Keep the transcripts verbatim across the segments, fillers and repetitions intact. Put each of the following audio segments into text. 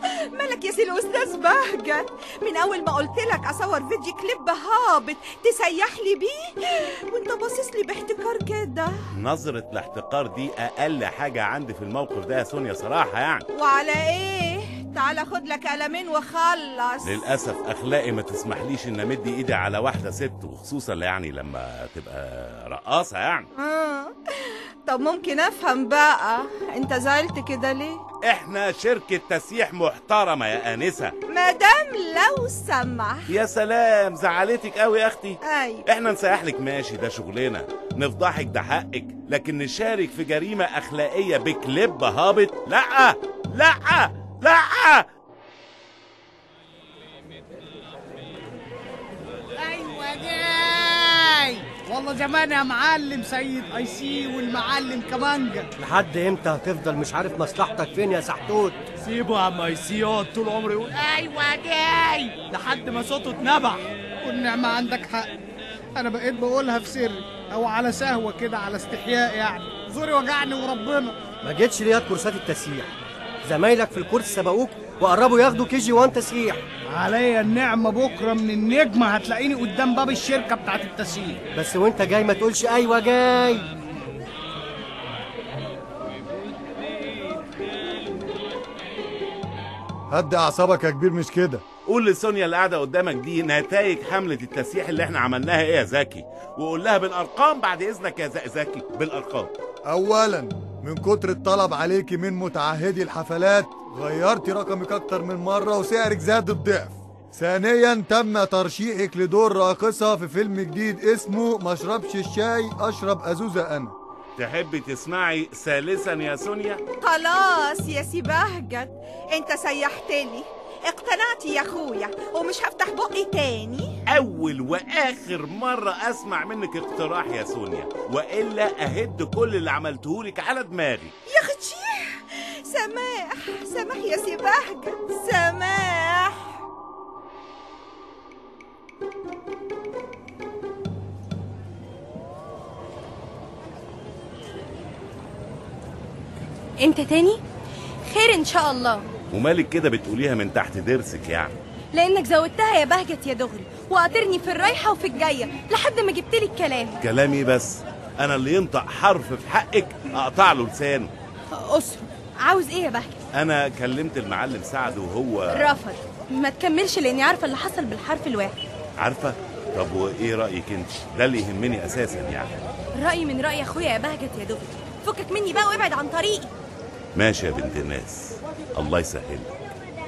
مالك يا سي الاستاذ بهجت؟ من اول ما قلت لك اصور فيديو كليب هابط تسيح لي بيه وانت باصص لي باحتكار كده. نظرة الاحتقار دي اقل حاجة عندي في الموقف ده يا سونيا صراحة يعني. وعلى ايه؟ تعال خد لك قلمين وخلص. للاسف اخلاقي ما تسمحليش ان امد ايدي على واحدة ست، وخصوصا يعني لما تبقى رقاصة يعني. آه. طب ممكن افهم بقى انت زعلت كده ليه؟ احنا شركة تسييح محترمة يا انسة. مدام لو سمح. يا سلام، زعلتك قوي يا اختي. ايوه احنا نسيح لك ماشي، ده شغلنا، نفضحك ده حقك، لكن نشارك في جريمة اخلاقية بكليب هابط لا لا لا. ايوه جاي والله زمان يا معلم سيد اي سي والمعلم كمانجا. لحد امتى هتفضل مش عارف مصلحتك فين يا سحتوت؟ سيبه يا عم اي سي يقعد طول عمره يقول ايوه جاي لحد ما صوته اتنبح. والنعمة عندك حق، انا بقيت بقولها في سر او على سهوة كده على استحياء يعني. زوري وجعني وربنا. ما جيتش ليه كورسات التسييح؟ زمايلك في الكورس سبقوك وقربوا ياخدوا كي جي وان تسييح. عليا النعمة بكرة من النجمة هتلاقيني قدام باب الشركة بتاعت التسييح. بس وانت جاي ما تقولش ايوه جاي. هدي اعصابك يا كبير، مش كده. قول لسونيا اللي قاعده قدامك دي نتائج حمله التسييح اللي احنا عملناها ايه يا زكي، وقول لها بالارقام بعد اذنك يا زكي، بالارقام. اولا من كتر الطلب عليكي من متعهدي الحفلات غيرتي رقمك اكتر من مره وسعرك زاد الضعف. ثانيا تم ترشيحك لدور راقصه في فيلم جديد اسمه مشربش الشاي اشرب ازوزه انا. تحبي تسمعي ثالثا يا سونيا؟ خلاص يا سي بهجت، انت سيحتلي، اقتنعت يا اخويا ومش هفتح بقي تاني. اول واخر مره اسمع منك اقتراح يا سونيا، والا اهد كل اللي عملتهولك على دماغي. يا اختي سماح سماح يا سي بهجت سماح. انت تاني؟ خير ان شاء الله. ومالك كده بتقوليها من تحت ضرسك يعني؟ لانك زودتها يا بهجت يا دغري، وقاطرني في الرايحه وفي الجايه لحد ما جبت لي الكلام. كلامي بس؟ انا اللي ينطق حرف في حقك اقطع له لسانه. اسره عاوز ايه يا بهجت؟ انا كلمت المعلم سعد وهو رفض. ما تكملش لاني عارفه اللي حصل بالحرف الواحد. عارفه؟ طب وايه رايك انت؟ ده اللي يهمني اساسا يعني. رايي من راي اخويا يا بهجت يا دغري، فكك مني بقى وابعد عن طريقي. ماشي يا بنت الناس، الله يسهل لك.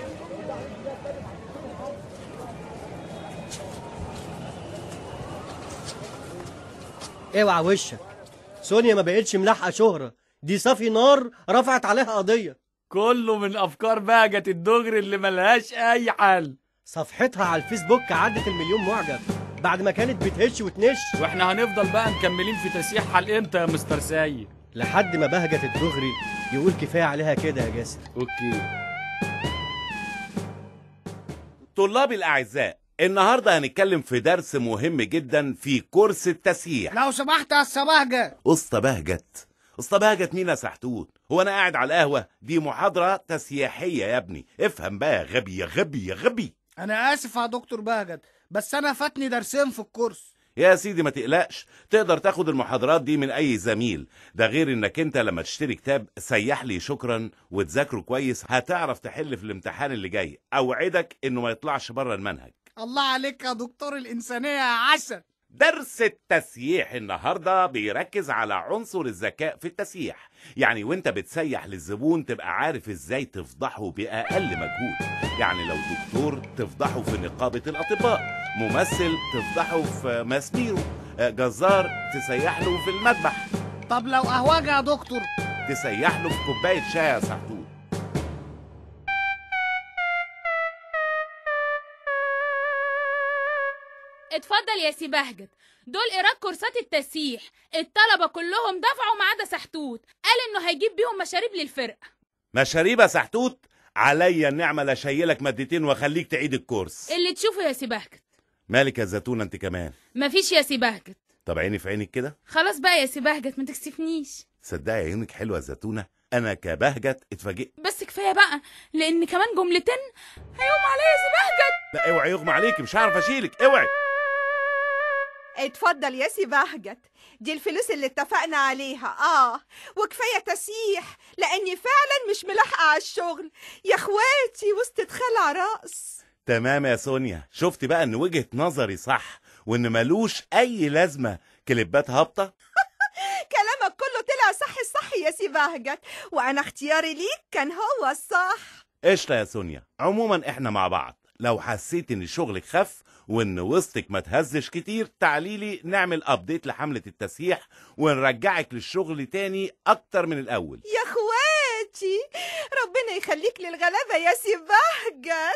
اوعى وشك، سونيا ما بقتش ملاحقه شهره، دي صافي نار رفعت عليها قضيه. كله من افكار بهجت الدغري اللي ملهاش اي حل. صفحتها على الفيسبوك عدت المليون معجب بعد ما كانت بتهش وتنش. واحنا هنفضل بقى مكملين في تسييحها لامتى يا مستر سيد؟ لحد ما بهجت الدغري يقول كفايه عليها كده يا جاسر. اوكي. طلابي الاعزاء، النهارده هنتكلم في درس مهم جدا في كورس التسييح. لو سمحت يا أسطى بهجت. اسطى بهجت؟ اسطى بهجت مين يا سحتوت؟ هو انا قاعد على القهوه؟ دي محاضره تسييحيه يا ابني، افهم بقى يا غبي يا غبي يا غبي. انا اسف يا دكتور بهجت، بس انا فاتني درسين في الكورس. يا سيدي ما تقلقش، تقدر تاخد المحاضرات دي من اي زميل، ده غير انك انت لما تشتري كتاب سيح لي شكرا وتذاكره كويس هتعرف تحل في الامتحان اللي جاي، اوعدك انه ما يطلعش بره المنهج. الله عليك يا دكتور الانسانيه يا عسل. درس التسييح النهارده بيركز على عنصر الذكاء في التسييح، يعني وانت بتسيح للزبون تبقى عارف ازاي تفضحه باقل مجهود. يعني لو دكتور تفضحه في نقابه الاطباء، ممثل تفضحه في مسميره، جزار تسيح له في المذبح. طب لو قهوجه يا دكتور؟ تسيح له في كوبايه شاي يا سحتوت. اتفضل يا سي بهجت، دول ايراد كورسات التسييح، الطلبه كلهم دفعوا ما عدا سحتوت، قال انه هيجيب بيهم مشاريب للفرقه. مشاريب يا سحتوت؟ عليا النعمه لا شيلك مادتين واخليك تعيد الكورس. اللي تشوفه يا سي بهجت. مالك يا زيتونه انت كمان؟ مفيش يا سي بهجت. طب عيني في عينك كده. خلاص بقى يا سي بهجت ما تكسفنيش. صدقي عيونك حلوه يا زيتونه، انا كبهجت اتفاجئت. بس كفايه بقى، لان كمان جملتين هيقوم عليا يا سي بهجت. لا اوعي يغمى عليكي، مش هعرف اشيلك، اوعي. اتفضل يا سي بهجت، دي الفلوس اللي اتفقنا عليها. اه وكفايه تسيح لاني فعلا مش ملاحقه على الشغل يا اخواتي، وسط اتخلع راس. تمام يا سونيا، شفتي بقى ان وجهة نظري صح وان ملوش اي لازمة كليبات هابطة؟ كلامك كله طلع صح الصح يا سي بهجت، وانا اختياري ليك كان هو الصح. قشطة يا سونيا، عموما احنا مع بعض. لو حسيت ان شغلك خف وان وسطك ما تهزش كتير، تعاليلي نعمل ابديت لحملة التسييح ونرجعك للشغل تاني اكتر من الاول. يا اخواتي ربنا يخليك للغلابة يا سي بهجت.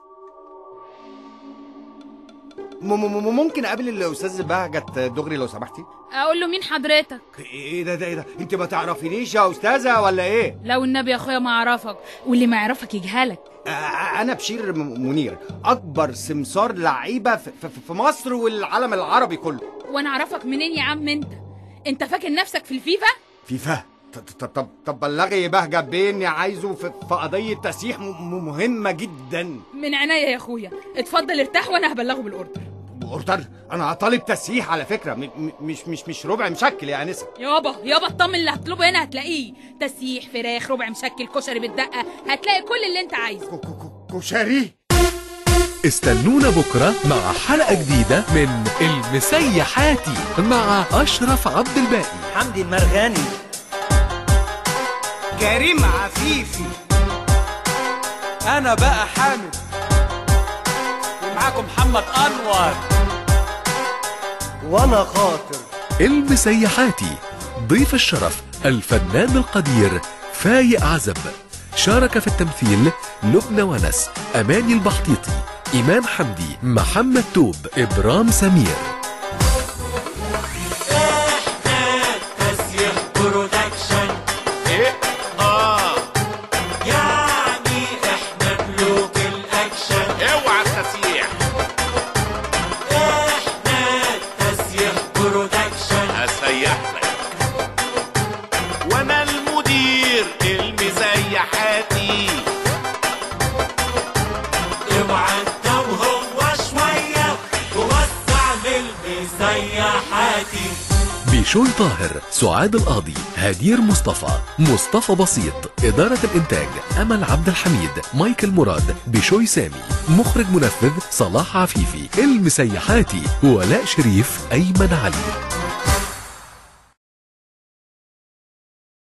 ممكن اقابل الاستاذ بهجت دغري لو سمحتي؟ اقول له مين حضرتك؟ ايه ده ده ايه ده انت ما تعرفينيش يا استاذه ولا ايه؟ لو النبي يا اخويا ما اعرفك، واللي ما يعرفك يجهلك. انا بشير منير، اكبر سمسار لعيبه في, في, في مصر والعالم العربي كله. وانا اعرفك منين يا عم انت؟ انت فاكر نفسك في الفيفا؟ فيفا؟ طب طب طب بلغي بهجت بيني عايزه في, في قضيه تسييح مهمه جدا. من عناية يا اخويا، اتفضل ارتاح وانا هبلغه بالاوردر. اوردر؟ انا طالب تسييح على فكره، م مش مش مش ربع مشكل يا انسه. يابا يابا اطمن، اللي هتطلبه هنا هتلاقيه، تسييح، فراخ، ربع مشكل، كشري بالدقه، هتلاقي كل اللي انت عايزه. كشري؟ استنونا بكره مع حلقه جديده من المسيحاتي مع اشرف عبد الباقي، حمدي المرغني، كريم عفيفي، انا بقى حامد، ومعاكم محمد انور، وانا خاطر. المسيحاتي، ضيف الشرف الفنان القدير فايق عزب. شارك في التمثيل لبنى ونس، اماني البحطيطي، ايمان حمدي، محمد توب، ابرام سمير. بشوي طاهر، سعاد القاضي، هدير مصطفى، مصطفى بسيط، إدارة الإنتاج أمل عبد الحميد، مايكل مراد، بشوي سامي، مخرج منفذ صلاح عفيفي. المسيحاتي ولاء شريف، أيمن علي.